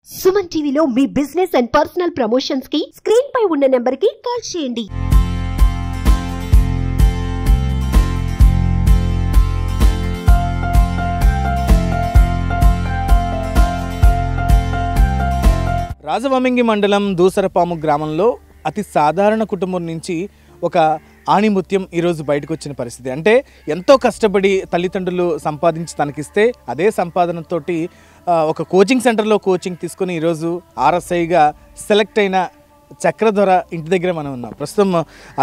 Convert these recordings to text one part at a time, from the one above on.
సుమన్ టీవీలో మీ business and personal promotions కి స్క్రీన్ పై ఉన్న నెంబర్ కి కాల్ చేయండి. రాజవమింగి మండలం దూసరపాము గ్రామంలో అతి సాధారణ కుటుంబం నుంచి ఒక ఆణిముత్యం ఈరోజు బయటకు వచ్చిన పరిస్థితి. అంటే ఎంతో కష్టపడి తల్లిదండ్రులు సంపాదించి తనకిస్తే అదే సంపాదనతోటి ఒక కోచింగ్ సెంటర్లో కోచింగ్ తీసుకొని ఈరోజు ఆర్ఎస్ఐగా సెలెక్ట్ అయిన చక్రధర ఇంటి దగ్గర మనం ఉన్నాం. ప్రస్తుతం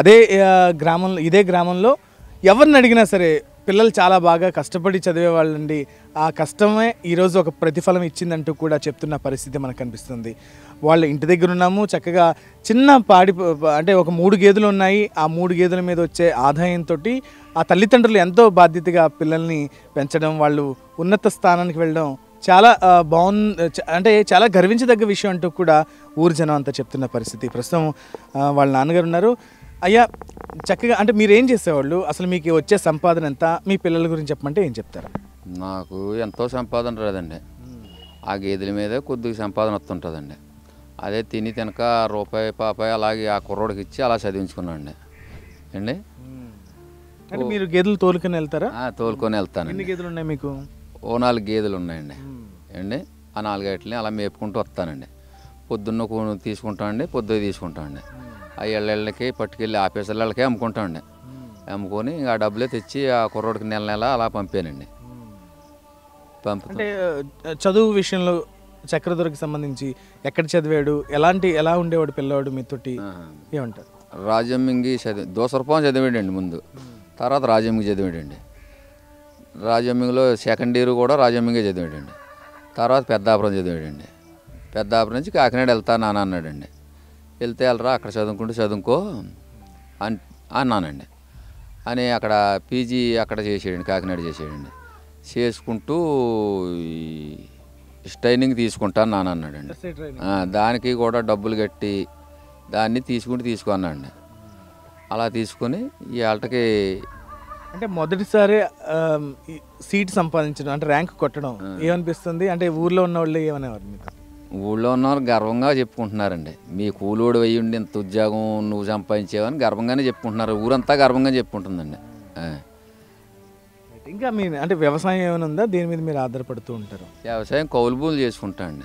ఇదే గ్రామంలో ఎవరిని అడిగినా సరే పిల్లలు చాలా బాగా కష్టపడి చదివే వాళ్ళండి, ఆ కష్టమే ఈరోజు ఒక ప్రతిఫలం ఇచ్చిందంటూ కూడా చెప్తున్న పరిస్థితి మనకు కనిపిస్తుంది. వాళ్ళ ఇంటి దగ్గర ఉన్నాము, చక్కగా చిన్న అంటే ఒక 3 గేదెలు ఉన్నాయి. ఆ 3 గేదెల మీద వచ్చే ఆదాయంతో ఆ తల్లిదండ్రులు ఎంతో బాధ్యతగా పిల్లల్ని పెంచడం, వాళ్ళు ఉన్నత స్థానానికి వెళ్ళడం చాలా అంటే చాలా గర్వించదగ్గ విషయం అంటూ కూడా ఊరు జనం అంతా చెప్తున్న పరిస్థితి. ప్రస్తుతం వాళ్ళ నాన్నగారు ఉన్నారు. అయ్యా, చక్కగా అంటే మీరు ఏం చేసేవాళ్ళు, అసలు మీకు వచ్చే సంపాదన ఎంత, మీ పిల్లల గురించి చెప్పమంటే ఏం చెప్తారు? నాకు ఎంతో సంపాదన రాదండి. ఆ గేదెల మీదే కొద్దిగా సంపాదన వస్తుంటుందండి. అదే తిని తినక రూపాయి పాపాయి అలాగే ఆ కుర్రోడికి ఇచ్చి అలా చదివించుకున్నాండి అండి. అంటే మీరు గేదెలు తోలుకొని వెళ్తారా? తోలుకొని వెళ్తాను. ఎన్ని గేదెలు ఉన్నాయి మీకు? ఓ 4 గేదెలు ఉన్నాయండి అండి. ఆ 4 గేటలని అలా మేపుకుంటూ వస్తానండి. పొద్దున్న తీసుకుంటామండి, పొద్దున్న తీసుకుంటామండి. ఆ ఇళ్ళకి పట్టుకెళ్ళి ఆఫీసర్లకే అమ్ముకుంటామండి. అమ్ముకొని ఆ డబ్బులే తెచ్చి ఆ కుర్రోడికి నెల అలా పంపానండి. అంటే చదువు విషయంలో చక్రధరకి సంబంధించి ఎక్కడ చదివాడు, ఎలా ఉండేవాడు పిల్లవాడు మీతోటి ఏమంటారు? రాజమ్మింగి దూసరపాము చదివాడండి ముందు, తర్వాత రాజమ్మింగి చదివాడండి. రాజమ్మింగిలో సెకండ్ ఇయర్ కూడా రాజమ్మింగే చదివాడండి. తర్వాత పెద్దాపురం చదివాడండి. పెద్దాపురం నుంచి కాకినాడ వెళ్తా నాన్న అన్నాడండి. వెళ్తే వెళ్ళరా, అక్కడ చదువుకో అన్నానండి. అని అక్కడ పీజీ అక్కడ చేసాడండి, కాకినాడ చేసాడండి. చేసుకుంటూ ట్రైనింగ్ తీసుకుంటాను నాన్న అన్నాడండి. దానికి కూడా డబ్బులు కట్టి దాన్ని తీసుకో అన్నాడండి. అలా తీసుకొని ఈ ఆటకి అంటే మొదటిసారి సీట్ సంపాదించడం అంటే ర్యాంక్ కొట్టడం ఏమనిపిస్తుంది? అంటే ఊర్లో ఉన్న వాళ్ళు ఏమనేవారు మీకు? ఊళ్ళో ఉన్నవారు గర్వంగా చెప్పుకుంటున్నారండి. మీ కూలోడు అయ్యి ఉండి ఇంత ఉద్యోగం నువ్వు సంపాదించేవని గర్వంగానే చెప్పుకుంటున్నారు. ఊరంతా గర్వంగా చెప్పుకుంటుందండి. ఇంకా మీ అంటే వ్యవసాయం ఏమైనా ఉందా, దేని మీద మీరు ఆధారపడుతూ ఉంటారు? వ్యవసాయం కౌలు భూములు చేసుకుంటా అండి.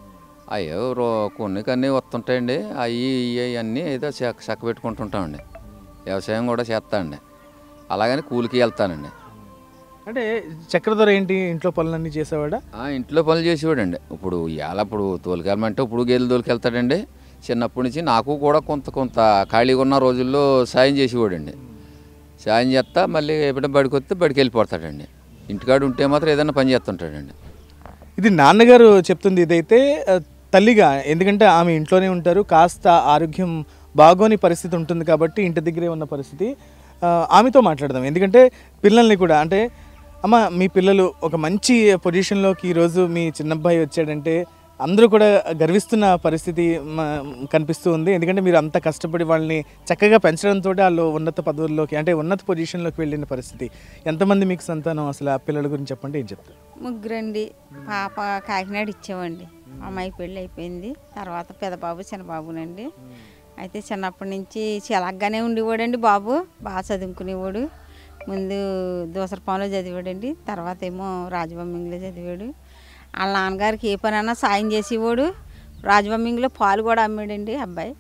అయ్యో కొన్ని వస్తుంటాయండి. అన్నీ ఏదో చక్క పెట్టుకుంటుంటామండి. వ్యవసాయం కూడా చేస్తా అండి. అలాగని కూలికి వెళ్తానండి. అంటే చక్రధర ఏంటి, ఇంట్లో పనులన్నీ చేసేవాడా? ఇంట్లో పనులు చేసేవాడండి. ఇప్పుడు తోలుకెళ్ళమంటే ఇప్పుడు గేదెలు తోలుకెళ్తాడండి. చిన్నప్పటి నుంచి నాకు కూడా కొంత ఖాళీగా ఉన్న రోజుల్లో సాయం చేసేవాడండి. సాయం చేస్తా మళ్ళీ ఎప్పుడైనా బడికి వస్తే బడికి వెళ్ళిపోతాడండి. ఇంటికాడ ఉంటే మాత్రం ఏదైనా పని చేస్తుంటాడండి. ఇది నాన్నగారు చెప్తుంది. ఇదైతే తల్లిగా, ఎందుకంటే ఆమె ఇంట్లోనే ఉంటారు, కాస్త ఆరోగ్యం బాగోని పరిస్థితి ఉంటుంది కాబట్టి ఇంటి దగ్గరే ఉన్న పరిస్థితి. ఆమెతో మాట్లాడదాం. ఎందుకంటే పిల్లల్ని కూడా అంటే అమ్మ, మీ పిల్లలు ఒక మంచి పొజిషన్లోకి ఈరోజు మీ చిన్నబ్బాయి వచ్చాడంటే అందరూ కూడా గర్విస్తున్న పరిస్థితి కనిపిస్తూ ఉంది. ఎందుకంటే మీరు అంత కష్టపడి వాళ్ళని చక్కగా పెంచడంతో వాళ్ళు ఉన్నత పదవుల్లోకి అంటే ఉన్నత పొజిషన్లోకి వెళ్ళిన పరిస్థితి. ఎంతమంది మీకు సంతానం, అసలు ఆ పిల్లల గురించి చెప్పండి, ఏం చెప్తారు? 3 అండి. పాప కాకినాడ ఇచ్చామండి. అమ్మాయి పెళ్ళి అయిపోయింది. తర్వాత పెద్దబాబు చిన్నబాబునండి. అయితే చిన్నప్పటి నుంచి చిలగ్గానే ఉండేవాడండి. బాబు బాగా చదువుకునేవాడు. ముందు దూసరపాములో చదివాడండి. తర్వాత ఏమో రాజవమ్మింగిలో చదివాడు. వాళ్ళ నాన్నగారికి ఏ పనైనా సాయం చేసేవాడు. రాజవమ్మింగిలో పాలు కూడా అమ్మాడండి అబ్బాయి.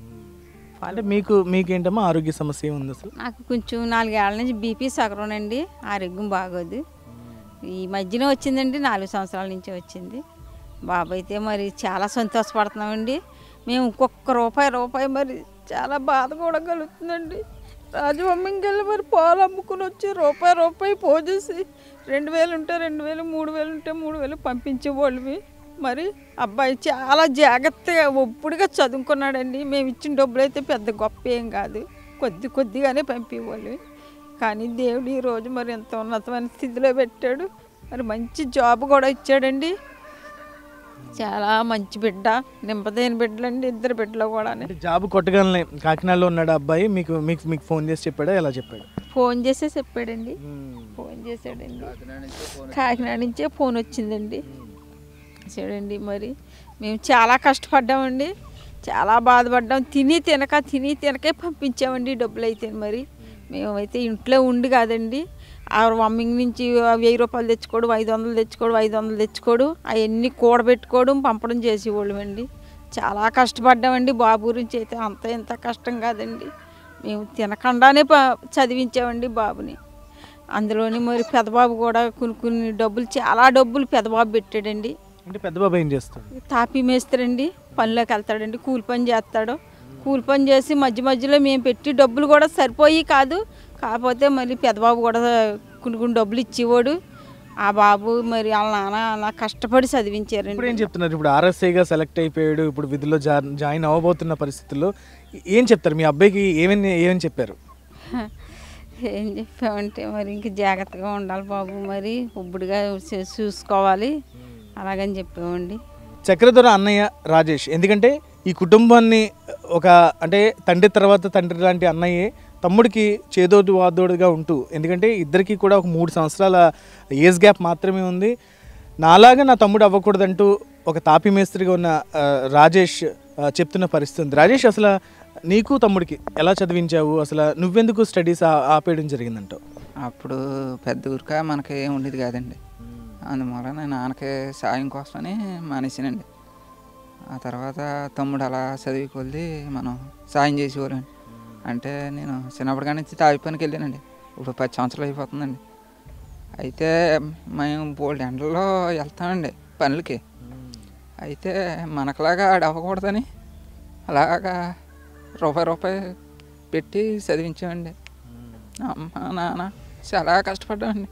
అంటే మీకేంటమ్మా ఆరోగ్య సమస్య ఉంది? అసలు నాకు కొంచెం 4 ఏళ్ళ నుంచి బీపీ సగరం అండి. ఆరోగ్యం బాగోదు. ఈ మధ్యన వచ్చిందండి, 4 సంవత్సరాల నుంచి వచ్చింది. బాబు అయితే మరి చాలా సంతోషపడుతున్నామండి. మేము ఇంకొక రూపాయి మరి చాలా బాధ కూడా కలుగుతుందండి. రాజవమ్మింగిలో మరి పాలు అమ్ముకుని వచ్చి రూపాయి పోజేసి 2000 ఉంటే 2000, 3000 ఉంటే 3000 పంపించేవాళ్ళవి. మరి అబ్బాయి చాలా జాగ్రత్తగా ఒప్పుడుగా చదువుకున్నాడండి. మేము ఇచ్చిన డబ్బులు అయితే పెద్ద గొప్ప ఏం కాదు, కొద్దిగానే పంపేవాళ్ళు. కానీ దేవుడు ఈరోజు మరి ఎంత ఉన్నతమైన స్థితిలో పెట్టాడు. మరి మంచి జాబ్ కూడా ఇచ్చాడండి. చాలా మంచి బిడ్డ, నింపదైన బిడ్డలండి, 2 బిడ్డలు కూడా. జాబ్ కొట్టగానే కాకినాడలో ఉన్నాడు అబ్బాయి. మీకు ఫోన్ చేసి చెప్పాడా, ఎలా చెప్పాడు? ఫోన్ చేసే చెప్పాడండి. ఫోన్ చేశాడండి. కాకినాడ నుంచే ఫోన్ వచ్చిందండి. చూడండి మరి మేము చాలా కష్టపడ్డామండి, చాలా బాధపడ్డాం. తిని తినకే పంపించామండి డబ్బులు అయితే. మరి మేమైతే ఇంట్లో ఉండి కాదండి, ఆ వమ్మింగ్ నుంచి 1000 రూపాయలు తెచ్చుకోవడం, 500 తెచ్చుకోవడం, అవన్నీ కూడబెట్టుకోవడం, పంపడం చేసేవాళ్ళం అండి. చాలా కష్టపడ్డామండి. బాబు గురించి అయితే అంత ఇంత కష్టం కాదండి. మేము తినకుండానే చదివించామండి బాబుని. అందులోని మరి పెద్దబాబు కూడా కొన్ని డబ్బులు, చాలా డబ్బులు పెద్దబాబు పెట్టాడండి. అంటే పెద్దబాబు ఏం చేస్తాడు? తాపీ మేస్తాడండి, పనిలోకి వెళ్తాడండి, కూలి పని చేస్తాడు. కూలి పని చేసి మధ్యలో మేము పెట్టి డబ్బులు కూడా సరిపోయి కాదు, కాకపోతే మళ్ళీ పెద్దబాబు కూడా కొన్ని డబ్బులు ఇచ్చేవాడు. ఆ బాబు మరి వాళ్ళ నాన్న అలా కష్టపడి చదివించారండి. ఇప్పుడు ఏం చెప్తున్నారు? ఇప్పుడు ఆర్ఎస్ఐగా సెలెక్ట్ అయిపోయాడు, ఇప్పుడు విధుల్లో జాయిన్ అవ్వబోతున్న పరిస్థితుల్లో ఏం చెప్తారు? మీ అబ్బాయికి ఏమని చెప్పారు? ఏం చెప్పామంటే మరి ఇంక జాగ్రత్తగా ఉండాలి బాబు, మరి ఉబ్బుడిగా చూసుకోవాలి అలాగని చెప్పామండి. చక్రధర అన్నయ్య రాజేష్, ఎందుకంటే ఈ కుటుంబాన్ని ఒక అంటే తండ్రి తర్వాత తండ్రి లాంటి అన్నయ్యే తమ్ముడికి చేదోడు వాదోడుగా ఉంటూ, ఎందుకంటే ఇద్దరికి కూడా ఒక 3 సంవత్సరాల ఏజ్ గ్యాప్ మాత్రమే ఉంది. నాలాగా నా తమ్ముడు అవ్వకూడదంటూ ఒక తాపీ మేస్త్రిగా ఉన్న రాజేష్ చెప్తున్న పరిస్థితి ఉంది. రాజేష్, అసలు నీకు తమ్ముడికి ఎలా చదివించావు? అసలు నువ్వెందుకు స్టడీస్ ఆపేయడం జరిగిందంటావు? అప్పుడు పెద్ద ఊరిక మనకి ఏం ఉండేది కాదండి, అందువల్ల నేను నాన్నకి సాయం కోసమని మానేసానండి. ఆ తర్వాత తమ్ముడు అలా చదివి కొద్ది మనం సాయం చేసేవాళ్ళండి. అంటే నేను చిన్నప్పటి నుంచి తావి పనికి వెళ్ళానండి, ఇప్పుడు 10 సంవత్సరాలు అయిపోతుందండి. అయితే మేము బోల్డ్ ఎండల్లో వెళ్తామండి పనులకి. అయితే మనకులాగా ఆడ అవ్వకూడదని అలాగా రూపాయి పెట్టి చదివించామండి. అమ్మ నాన్న చాలా కష్టపడ్డామండి.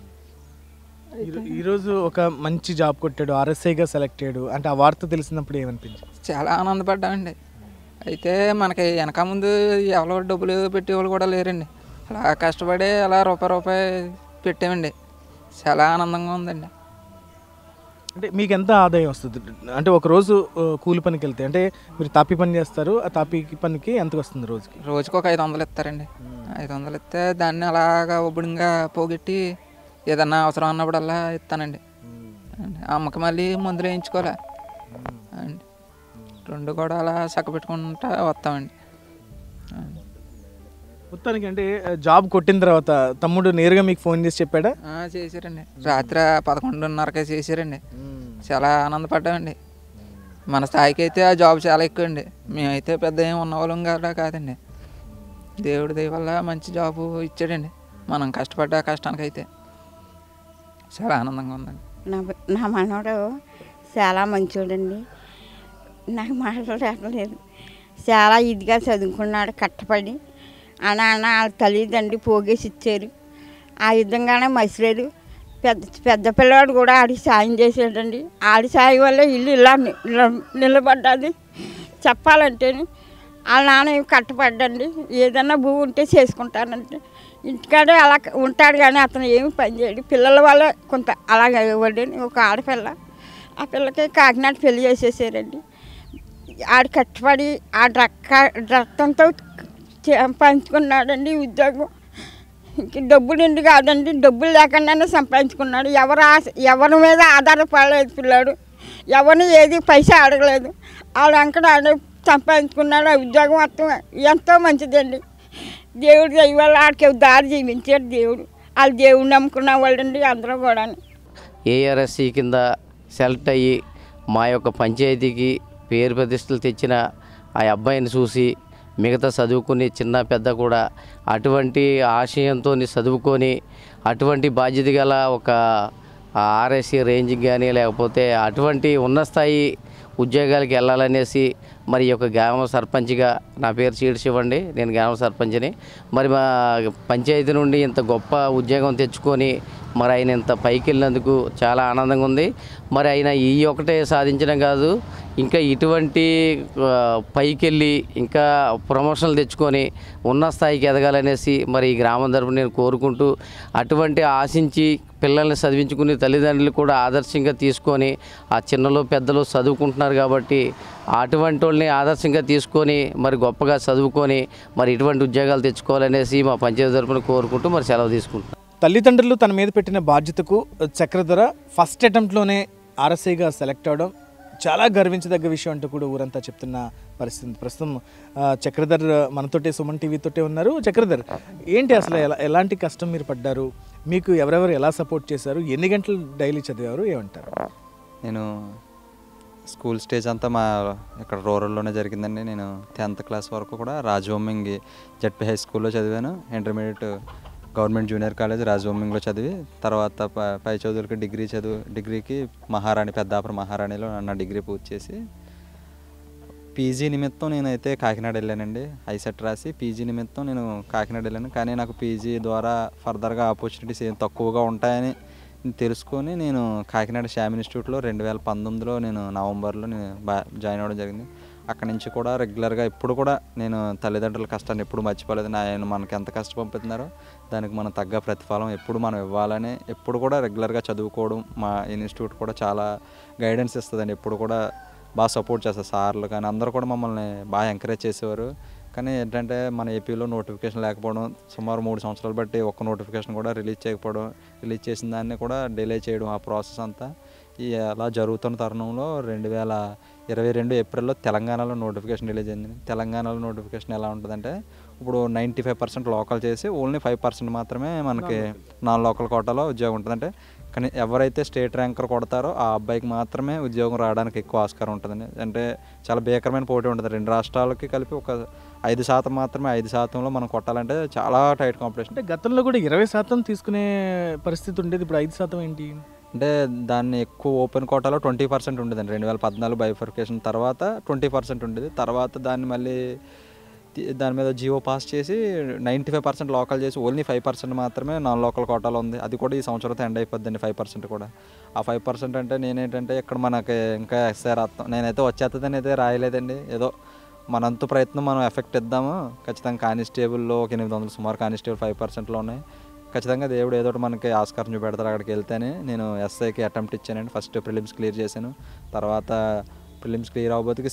ఈరోజు ఒక మంచి జాబ్ కొట్టాడు, ఆర్ఎస్ఐగా సెలెక్ట్ అయ్యాడు అంటే ఆ వార్త తెలిసినప్పుడు ఏమనిపించింది? చాలా ఆనందపడ్డామండి. అయితే మనకి వెనక ముందు ఎవరో డబ్బులు పెట్టేవాళ్ళు కూడా లేరండి, అలా కష్టపడి అలా రూపాయి పెట్టామండి. చాలా ఆనందంగా ఉందండి. అంటే మీకు ఎంత ఆదాయం వస్తుంది? అంటే ఒక రోజు కూలి పనికి వెళ్తే, అంటే మీరు తాపీ పని చేస్తారు, ఆ తాపీ పనికి ఎంత వస్తుంది రోజుకి? రోజుకి ఒక 500 ఇస్తారండి. 500 ఇస్తే దాన్ని అలాగా ఉబ్బడిగా పోగొట్టి ఏదన్నా అవసరం అన్నప్పుడల్లా ఇస్తానండి. అమ్మకి మళ్ళీ మందులు వేయించుకోలే అండి, 2 కూడా అలా చక్కబెట్టుకుంటా వస్తామండి. మొత్తానికి అంటే జాబ్ కొట్టిన తర్వాత తమ్ముడు నేరుగా మీకు ఫోన్ చేసి చెప్పాడా? చేశారండి, రాత్రి 11:30కే చేశారండి. చాలా ఆనందపడ్డామండి. మన స్థాయికి అయితే ఆ జాబ్ చాలా ఎక్కువ అండి, మేమైతే పెద్ద ఏం ఉన్నవాళ్ళం కదా కాదండి. దేవుడి దయ వల్ల మంచి జాబు ఇచ్చాడండి. మనం కష్టపడ్డ కష్టానికైతే చాలా ఆనందంగా ఉందండి. నా మనవడు చాలా మంచోడండి, నాకు మాటలు రావట్లేదు. చాలా ఇదిగా చదువుకున్నాడు, కష్టపడి ఆ నాన్న వాళ్ళ తల్లిదండ్రి పోగేసి ఇచ్చారు. ఆ విధంగానే మసిలేడు. పెద్ద పిల్లవాడు కూడా ఆడికి సాయం చేసాడండి. ఆడి సాయం వల్ల ఇల్లు ఇలా నిలబడ్డది. చెప్పాలంటే వాళ్ళ నాన్న కష్టపడ్డండి. ఏదన్నా భూమి ఉంటే చేసుకుంటానంటే ఇంటికాడే అలా ఉంటాడు, కానీ అతను ఏమి పని చేయడు. పిల్లల వల్ల కొంత అలాగే ఇవ్వండి. ఒక ఆడపిల్ల, ఆ పిల్లకి కాకినాడ పెళ్లి చేసేసారండి. ఆడు కష్టపడి ఆ రక్తంతో సంపాదించుకున్నాడండి ఉద్యోగం. ఇంక డబ్బులు ఇంటి కాదండి, డబ్బులు లేకుండానే సంపాదించుకున్నాడు. ఎవరి మీద ఆధారపడలేదు పిల్లాడు, ఎవరిని ఏది పైసా అడగలేదు. ఆడు అంకడ ఆడ సంపాదించుకున్నాడు. ఆ ఉద్యోగం మొత్తం ఎంతో మంచిదండి. దేవుడు ఇవాళ ఆడికి దారి జీవించాడు దేవుడు. వాళ్ళు దేవుడు నమ్ముకున్న వాళ్ళండి అందరూ కూడా. ఏఆర్ఎస్సి కింద సెలెక్ట్ అయ్యి మా యొక్క పంచాయతీకి పేరు ప్రతిష్టలు తెచ్చిన ఆ అబ్బాయిని చూసి మిగతా చదువుకుని చిన్న పెద్ద కూడా అటువంటి ఆశయంతో చదువుకొని అటువంటి బాధ్యత గల ఒక ఆర్ఎస్సి రేంజ్కి కానీ లేకపోతే అటువంటి ఉన్నత స్థాయి ఉద్యోగాలకి వెళ్ళాలనేసి మరి ఈ యొక్క గ్రామ సర్పంచ్గా నా పేరు చీటి శివండి, నేను గ్రామ సర్పంచ్ని. మరి మా పంచాయతీ నుండి ఇంత గొప్ప ఉద్యోగం తెచ్చుకొని మరి ఆయన ఇంత పైకి వెళ్ళినందుకు చాలా ఆనందంగా ఉంది. మరి ఆయన ఈ ఒకటే సాధించడం కాదు, ఇంకా ఇటువంటి పైకి వెళ్ళి ఇంకా ప్రమోషన్లు తెచ్చుకొని ఉన్న స్థాయికి ఎదగాలనేసి మరి ఈ గ్రామం తరపున నేను కోరుకుంటూ, అటువంటి ఆశించి పిల్లల్ని చదివించుకుని తల్లిదండ్రులు కూడా ఆదర్శంగా తీసుకొని ఆ చిన్నలు పెద్దలు చదువుకుంటున్నారు కాబట్టి అటువంటి వాళ్ళని ఆదర్శంగా తీసుకొని మరి గొప్పగా చదువుకొని మరి ఇటువంటి ఉద్యోగాలు తెచ్చుకోవాలనేసి మా పంచాయతీ తరపున కోరుకుంటూ మరి సెలవు తీసుకుంటున్నాను. తల్లిదండ్రులు తన మీద పెట్టిన బాధ్యతకు చక్రధర ఫస్ట్ అటెంప్ట్లోనే ఆర్ఎస్ఐగా సెలెక్ట్ అవ్వడం చాలా గర్వించదగ్గ విషయం అంటూ కూడా ఊరంతా చెప్తున్న పరిస్థితి. ప్రస్తుతం చక్రధర్ మనతోటే సుమన్ టీవీతోటే ఉన్నారు. చక్రధర్, ఏంటి అసలు ఎలాంటి కష్టం మీరు పడ్డారు? మీకు ఎవరెవరు ఎలా సపోర్ట్ చేశారు? ఎన్ని గంటలు డైలీ చదివారు? ఏమంటారు? నేను స్కూల్ స్టేజ్ అంతా మా ఇక్కడ రూరల్లోనే జరిగిందండి. నేను 10th క్లాస్ వరకు కూడా రాజవొమ్మింగి జడ్పీ హై స్కూల్లో చదివాను. ఇంటర్మీడియట్ గవర్నమెంట్ జూనియర్ కాలేజ్ రాజవొమ్మింగిలో చదివి తర్వాత పై చదువులకి డిగ్రీకి మహారాణి పెద్దాపురం మహారాణిలో నా డిగ్రీ పూర్తి చేసి పీజీ నిమిత్తం నేనైతే కాకినాడ వెళ్ళానండి. ఐసెట్ రాసి పీజీ నిమిత్తం నేను కాకినాడ వెళ్ళాను. కానీ నాకు పీజీ ద్వారా ఫర్దర్గా ఆపర్చునిటీస్ ఏం తక్కువగా ఉంటాయని తెలుసుకొని నేను కాకినాడ శ్యామ్ ఇన్స్టిట్యూట్లో 2019లో నేను నవంబర్లో నేను జాయిన్ అవ్వడం జరిగింది. అక్కడి నుంచి కూడా రెగ్యులర్గా ఎప్పుడు కూడా నేను తల్లిదండ్రుల కష్టాన్ని ఎప్పుడు మర్చిపోలేదు. ఆయన మనకి ఎంత కష్టపడుతున్నారో దానికి మనం తగ్గ ప్రతిఫలం ఎప్పుడు మనం ఇవ్వాలని ఎప్పుడు కూడా రెగ్యులర్గా చదువుకోవడం. మా ఇన్స్టిట్యూట్ కూడా చాలా గైడెన్స్ ఇస్తుందండి. ఎప్పుడు కూడా బాగా సపోర్ట్ చేస్తారు సార్లు కానీ అందరూ కూడా మమ్మల్ని బాగా ఎంకరేజ్ చేసేవారు. కానీ ఏంటంటే మన ఏపీలో నోటిఫికేషన్ లేకపోవడం, సుమారు 3 సంవత్సరాలు బట్టి ఒక్క నోటిఫికేషన్ కూడా రిలీజ్ చేయకపోవడం, రిలీజ్ చేసిన దాన్ని కూడా డిలే చేయడం, ఆ ప్రాసెస్ అంతా అలా జరుగుతున్న తరుణంలో 2022 ఏప్రిల్లో తెలంగాణలో నోటిఫికేషన్ రిలీజ్ అయింది. తెలంగాణలో నోటిఫికేషన్ ఎలా ఉంటుందంటే ఇప్పుడు 95% లోకల్ చేసి ఓన్లీ 5% మాత్రమే మనకి నాన్ లోకల్ కోటాలో ఉద్యోగం ఉంటుంది. అంటే కానీ ఎవరైతే స్టేట్ ర్యాంకర్ కొడతారో ఆ అబ్బాయికి మాత్రమే ఉద్యోగం రావడానికి ఎక్కువ ఆస్కారం ఉంటుందండి. అంటే చాలా భీకరమైన పోటీ ఉంటుంది. 2 రాష్ట్రాలకి కలిపి ఒక 5% మాత్రమే. 5%లో మనం కొట్టాలంటే చాలా టైట్ కాంపిటీషన్. అంటే గతంలో కూడా 20% తీసుకునే పరిస్థితి ఉండేది, ఇప్పుడు 5% ఏంటి? అంటే దాన్ని ఎక్కువ ఓపెన్ కోటాలో 20% ఉండేదండి. 2014 బైఫర్కేషన్ తర్వాత 20% ఉండేది. తర్వాత దాన్ని మళ్ళీ దాని మీద జియో పాస్ చేసి 95% లోకల్ చేసి ఓన్లీ 5% మాత్రమే నాన్ లోకల్ కోటాలో ఉంది. అది కూడా ఈ సంవత్సరంతో ఎండ్ అయిపోద్దండి 5% కూడా. ఆ 5% అంటే నేనేంటంటే ఇక్కడ మనకి ఇంకా ఎస్ఐ రాస్తాం, నేనైతే వచ్చేస్తుందని అయితే రాయలేదండి. ఏదో మనంతు ప్రయత్నం మనం ఎఫెక్ట్ ఇద్దాము. ఖచ్చితంగా కానిస్టేబుల్లో ఒక 800 సుమారు కానిస్టేబుల్ 5%లో ఉన్నాయి. ఖచ్చితంగా దేవుడు ఏదో ఒకటి మనకి ఆస్కారం చూపెడతారు. అక్కడికి వెళ్తేనే నేను ఎస్ఐకి అటెంప్ట్ ఇచ్చానండి. ఫస్ట్ ప్రిలిమ్స్ క్లియర్ చేశాను. తర్వాత ప్రిలిమ్స్ క్లియర్ అవ్వబోతుకి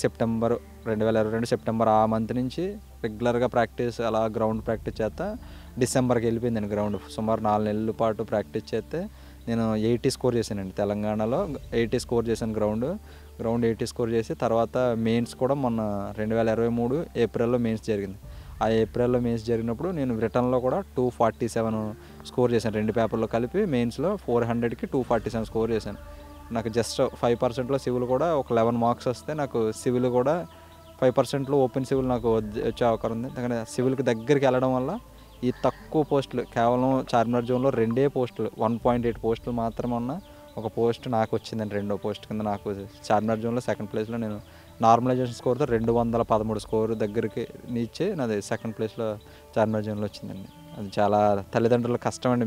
2022 సెప్టెంబర్ ఆ మంత్ నుంచి రెగ్యులర్గా ప్రాక్టీస్ అలా గ్రౌండ్ ప్రాక్టీస్ చేస్తా డిసెంబర్కి వెళ్ళిపోయిందండి. గ్రౌండ్ సుమారు 4 నెలల పాటు ప్రాక్టీస్ చేస్తే నేను 80 స్కోర్ చేశానండి. తెలంగాణలో 80 స్కోర్ చేశాను. గ్రౌండ్ 80 స్కోర్ చేసి తర్వాత మెయిన్స్ కూడా మొన్న 2023 ఏప్రిల్లో మెయిన్స్ జరిగింది. ఆ ఏప్రిల్లో మెయిన్స్ జరిగినప్పుడు నేను రిటర్న్లో కూడా 247 స్కోర్ చేశాను. 2 పేపర్లో కలిపి మెయిన్స్లో 400కి 247 స్కోర్ చేశాను. నాకు జస్ట్ 5%లో సివిల్ కూడా ఒక 11 మార్క్స్ వస్తే నాకు సివిల్ కూడా 5%లో ఓపెన్ సివిల్ నాకు వచ్చే అవకాశం ఉంది. ఎందుకంటే సివిల్కి దగ్గరికి వెళ్ళడం వల్ల ఈ తక్కువ పోస్టులు కేవలం చార్మినార్ జోన్లో 2 పోస్టులు 1.8 పోస్టులు మాత్రమే ఉన్న ఒక పోస్ట్ నాకు వచ్చిందండి. 2వ పోస్ట్ కింద నాకు చార్మినార్ జోన్లో 2nd ప్లేస్లో నేను నార్మలైజేషన్ స్కోర్తో 213 స్కోర్ దగ్గరికి నీచే నాది 2nd ప్లేస్లో చార్మినార్ జోన్లో వచ్చిందండి. అది చాలా తల్లిదండ్రుల కష్టం అండి.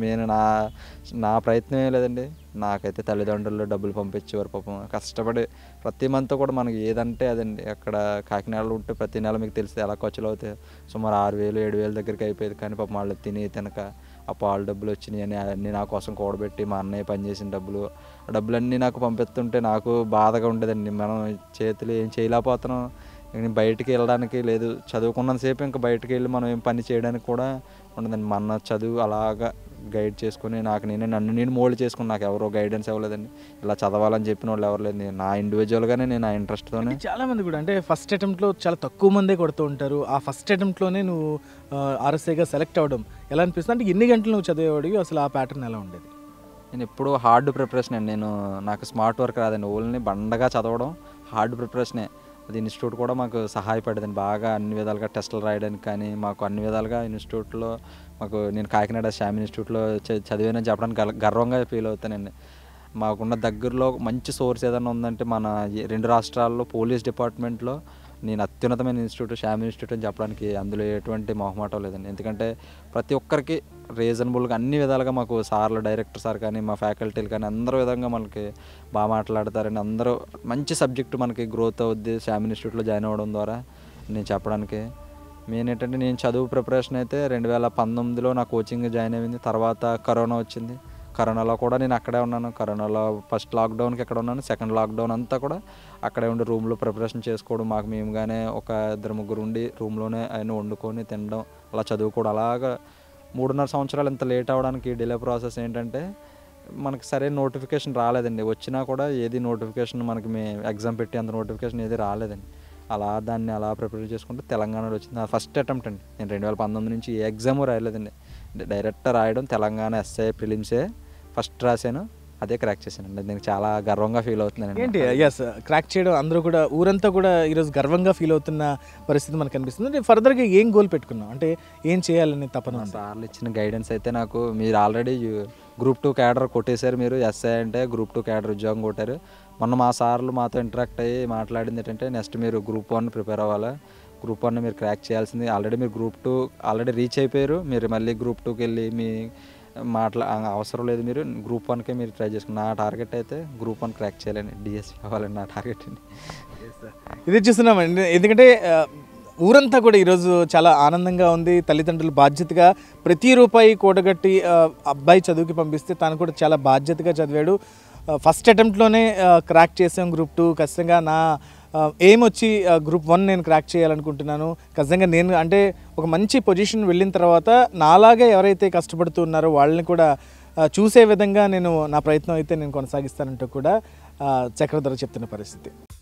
నా ప్రయత్నం ఏం లేదండి. నాకైతే తల్లిదండ్రులు డబ్బులు పంపించేవారు పాపం. కష్టపడి ప్రతి మంత్ కూడా మనకి ఏదంటే అదండి. అక్కడ కాకినాడలో ఉంటే ప్రతి నెల మీకు తెలిస్తే ఎలా ఖర్చులు అవుతాయి, సుమారు 6,000 7,000 దగ్గరికి అయిపోయేది. కానీ పాపం వాళ్ళు తినక ఆ పాలు డబ్బులు వచ్చినాయి అని అన్నీ నా కోసం కూడబెట్టి మా అన్నయ్య పనిచేసిన డబ్బులన్నీ నాకు పంపిస్తుంటే నాకు బాధగా ఉండేదండి. మనం చేతులు ఏం చేయలేకపోతున్నాం. నేను బయటికి వెళ్ళడానికి లేదు, చదువుకున్నంతసేపు ఇంకా బయటికి వెళ్ళి మనం ఏం పని చేయడానికి కూడా ఉండదండి. మన చదువు అలాగా గైడ్ చేసుకుని నన్ను నేను మోల్డ్ చేసుకుని నాకు ఎవరో గైడెన్స్ ఇవ్వలేదండి. ఇలా చదవాలని చెప్పిన వాళ్ళు ఎవరు లేదు. నా ఇండివిజువల్గానే నేను నా ఇంట్రెస్ట్తోనే. చాలామంది కూడా అంటే ఫస్ట్ అటెంప్ట్లో చాలా తక్కువ మందే కొడుతూ ఉంటారు. ఆ ఫస్ట్ అటెంప్ట్లోనే నువ్వు ఆర్ఎస్ఐగా సెలెక్ట్ అవ్వడం ఎలా అనిపిస్తుంది? అంటే ఎన్ని గంటలు నువ్వు చదివేవాడివి? అసలు ఆ ప్యాటర్న్ ఎలా ఉండేది? నేను ఎప్పుడు హార్డ్ ప్రిపరేషన్ అండి. నాకు స్మార్ట్ వర్క్ రాదండి. ఓన్లీ బండగా చదవడం, హార్డ్ ప్రిపరేషనే. అది ఇన్స్టిట్యూట్ కూడా మాకు సహాయపడేదండి బాగా. అన్ని విధాలుగా టెస్టులు రాయడానికి కానీ మాకు అన్ని విధాలుగా ఇన్స్టిట్యూట్లో నేను కాకినాడ శ్యామ్ ఇన్స్టిట్యూట్లో చదివానని చెప్పడానికి గర్వంగా ఫీల్ అవుతానండి. మాకున్న దగ్గరలో మంచి సోర్స్ ఏదైనా ఉందంటే మన 2 రాష్ట్రాల్లో పోలీస్ డిపార్ట్మెంట్లో నేను అత్యున్నతమైన ఇన్స్టిట్యూట్ శ్యామ్ ఇన్స్టిట్యూట్ అని చెప్పడానికి అందులో ఎటువంటి మొహమాటం లేదండి. ఎందుకంటే ప్రతి ఒక్కరికి రీజనబుల్గా అన్ని విధాలుగా మాకు సార్లు, డైరెక్టర్ సార్ కానీ మా ఫ్యాకల్టీలు కానీ అందరూ విధంగా మనకి బాగా మాట్లాడతారని అందరూ మంచి సబ్జెక్టు మనకి గ్రోత్ అవుద్ది శ్యామ్ ఇన్స్టిట్యూట్లో జాయిన్ అవ్వడం ద్వారా నేను చెప్పడానికి. మెయిన్ ఏంటంటే నేను చదువు ప్రిపరేషన్ అయితే 2019లో నా కోచింగ్ జాయిన్ అయింది. తర్వాత కరోనా వచ్చింది. కరోనాలో కూడా నేను అక్కడే ఉన్నాను. కరోనాలో ఫస్ట్ లాక్డౌన్కి ఎక్కడ ఉన్నాను, 2nd లాక్డౌన్ అంతా కూడా అక్కడే ఉండి రూమ్లో ప్రిపరేషన్ చేసుకోవడం. మాకు మేముగానే ఒక 2-3 ఉండి రూమ్లోనే ఆయన వండుకొని తినడం, అలా చదువుకోవడం. అలాగా 3.5 సంవత్సరాలు ఇంత లేట్ అవ్వడానికి డిలే ప్రాసెస్ ఏంటంటే మనకి సరైన నోటిఫికేషన్ రాలేదండి. వచ్చినా కూడా ఏది నోటిఫికేషన్ మనకి ఎగ్జామ్ పెట్టి అంత నోటిఫికేషన్ ఏది రాలేదండి. దాన్ని అలా ప్రిపేర్ చేసుకుంటే తెలంగాణలో వచ్చింది. నా ఫస్ట్ అటెంప్ట్ అండి. నేను 2019 నుంచి ఏ ఎగ్జాము రాయలేదండి. డైరెక్ట్ రాయడం తెలంగాణ ఎస్ఐ ప్రిలిమ్సే ఫస్ట్ రాశాను, అదే క్రాక్ చేశానండి. నేను చాలా గర్వంగా ఫీల్ అవుతున్నానండి. ఏంటి ఎస్ క్రాక్ చేయడం అందరూ కూడా ఊరంతా కూడా ఈరోజు గర్వంగా ఫీల్ అవుతున్న పరిస్థితి మనకు కనిపిస్తుంది. అంటే ఫర్దర్గా ఏం గోల్ పెట్టుకున్నాం, అంటే ఏం చేయాలని తపన? సార్లు ఇచ్చిన గైడెన్స్ అయితే నాకు, మీరు ఆల్రెడీ గ్రూప్ 2 క్యాడర్ కొట్టేశారు, మీరు ఎస్ఐ అంటే గ్రూప్ 2 క్యాడర్ ఉద్యోగం కొట్టారు. మొన్న మా సార్లు మాతో ఇంటరాక్ట్ అయ్యి మాట్లాడింది ఏంటంటే నెక్స్ట్ మీరు గ్రూప్ 1 ప్రిపేర్ అవ్వాలి, గ్రూప్ 1 మీరు క్రాక్ చేయాల్సింది. ఆల్రెడీ మీరు గ్రూప్ 2 ఆల్రెడీ రీచ్ అయిపోయారు, మీరు మళ్ళీ గ్రూప్ 2కి వెళ్ళి మీ అవసరం లేదు, మీరు గ్రూప్ 1కే మీరు ట్రై చేసుకుని. నా టార్గెట్ అయితే గ్రూప్ 1 క్రాక్ చేయాలని, డిఎస్పీ అవ్వాలని నా టార్గెట్ అండి. ఇది చూస్తున్నామండి. ఎందుకంటే ఊరంతా కూడా ఈరోజు చాలా ఆనందంగా ఉంది. తల్లిదండ్రులు బాధ్యతగా ప్రతి రూపాయి కూడగట్టి అబ్బాయి చదువుకి పంపిస్తే తాను కూడా చాలా బాధ్యతగా చదివాడు. ఫస్ట్ అటెంప్ట్లోనే క్రాక్ చేసాం గ్రూప్ 2. ఖచ్చితంగా నా ఎయిమ్ వచ్చి గ్రూప్ 1 నేను క్రాక్ చేయాలనుకుంటున్నాను. ఖచ్చితంగా నేను అంటే ఒక మంచి పొజిషన్ వెళ్ళిన తర్వాత నాలాగే ఎవరైతే కష్టపడుతూ ఉన్నారో వాళ్ళని కూడా చూసే విధంగా నా ప్రయత్నం అయితే నేను కొనసాగిస్తానంటూ కూడా చక్రధర చెప్తున్న పరిస్థితి.